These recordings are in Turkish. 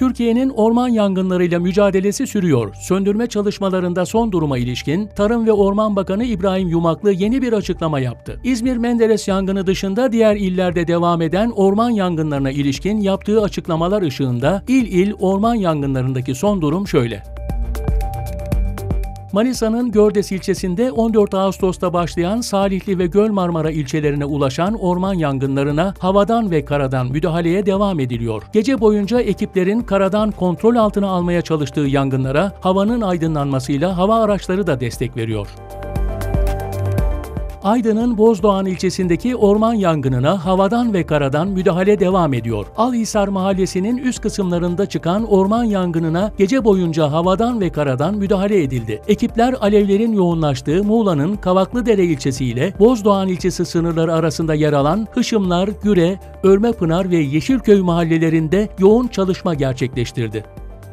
Türkiye'nin orman yangınlarıyla mücadelesi sürüyor. Söndürme çalışmalarında son duruma ilişkin Tarım ve Orman Bakanı İbrahim Yumaklı yeni bir açıklama yaptı. İzmir Menderes yangını dışında diğer illerde devam eden orman yangınlarına ilişkin yaptığı açıklamalar ışığında il orman yangınlarındaki son durum şöyle. Manisa'nın Gördes ilçesinde 14 Ağustos'ta başlayan Salihli ve Gölmarmara ilçelerine ulaşan orman yangınlarına havadan ve karadan müdahaleye devam ediliyor. Gece boyunca ekiplerin karadan kontrol altına almaya çalıştığı yangınlara havanın aydınlanmasıyla hava araçları da destek veriyor. Aydın'ın Bozdoğan ilçesindeki orman yangınına havadan ve karadan müdahale devam ediyor. Alhisar Mahallesi'nin üst kısımlarında çıkan orman yangınına gece boyunca havadan ve karadan müdahale edildi. Ekipler alevlerin yoğunlaştığı Muğla'nın Kavaklıdere ilçesi ile Bozdoğan ilçesi sınırları arasında yer alan Hışımlar, Güre, Örmepınar ve Yeşilköy mahallelerinde yoğun çalışma gerçekleştirdi.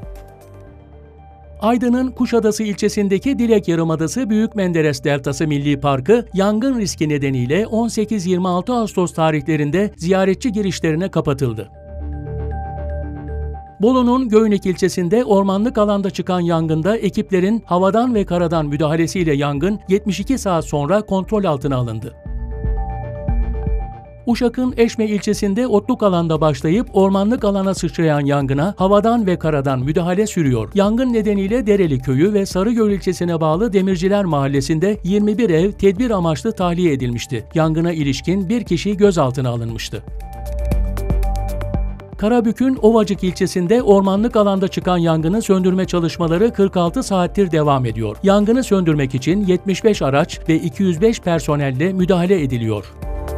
Aydın'ın Kuşadası ilçesindeki Dilek Yarımadası Büyük Menderes Deltası Milli Parkı, yangın riski nedeniyle 18-26 Ağustos tarihlerinde ziyaretçi girişlerine kapatıldı. Bolu'nun Göynük ilçesinde ormanlık alanda çıkan yangında ekiplerin havadan ve karadan müdahalesiyle yangın 72 saat sonra kontrol altına alındı. Uşak'ın Eşme ilçesinde otluk alanda başlayıp ormanlık alana sıçrayan yangına havadan ve karadan müdahale sürüyor. Yangın nedeniyle Dereli Köyü ve Sarıgöl ilçesine bağlı Demirciler Mahallesi'nde 21 ev tedbir amaçlı tahliye edilmişti. Yangına ilişkin bir kişi gözaltına alınmıştı. Karabük'ün Ovacık ilçesinde ormanlık alanda çıkan yangını söndürme çalışmaları 46 saattir devam ediyor. Yangını söndürmek için 75 araç ve 205 personelle müdahale ediliyor.